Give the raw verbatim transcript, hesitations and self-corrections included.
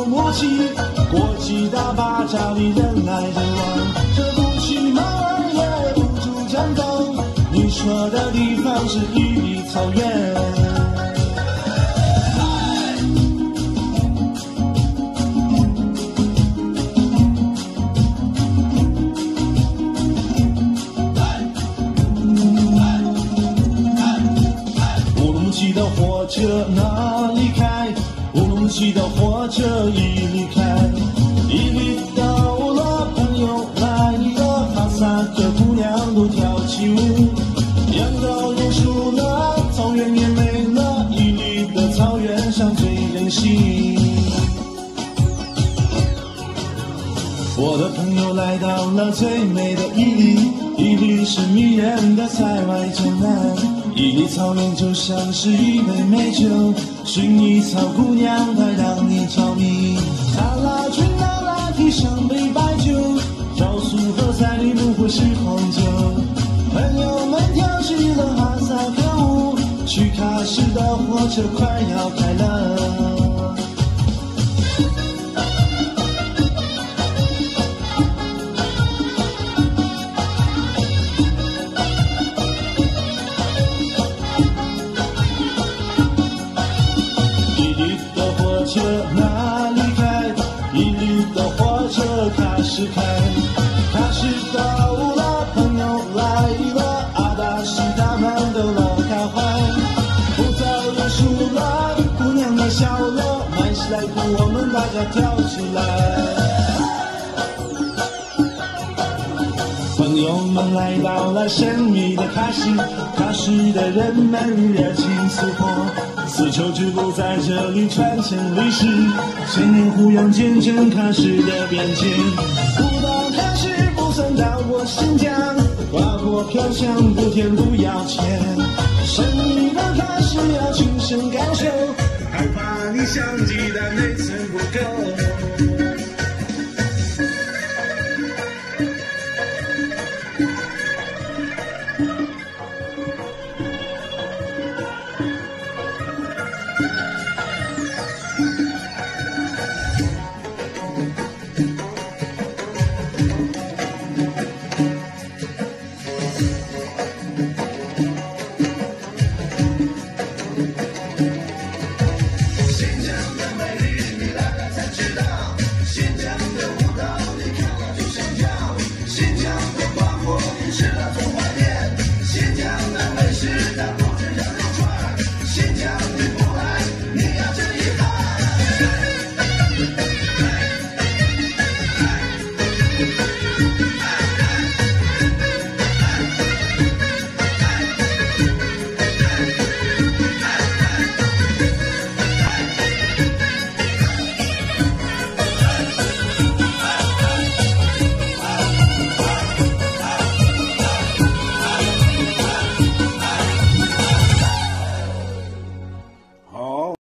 有默契，国际大巴找你人来人往，这不骑马儿也不住战斗。你说的地方是伊犁草原。的火车哪里开？乌鲁木齐的火车一离开，伊犁到了，朋友来了，哈萨克姑娘都跳起舞，羊羔认输了，草原也没了，伊犁的草原上最任性。我的朋友来到了最美的伊犁，伊犁是迷人的塞外江南。伊犁草原就像是一杯美酒，薰衣草姑娘她让你着迷。那拉裙那拉提上杯白酒，招数和彩礼不会是红酒。朋友们跳起了哈萨克舞，去喀什的火车快要开了。车哪里开？伊犁的火车喀什开，喀什到了，朋友来了，阿达西他们都乐开怀，不再认输了，姑娘们笑了，慢起来跟我们大家跳起来。朋友们来到了神秘的喀什，喀什的人们热情似火。丝绸之路在这里传承历史，千年胡杨见证喀什的边界。不到喀什不算到我新疆，划过飘香不甜不要钱。神秘的喀什要亲身感受，害怕你想鸡蛋内层不够。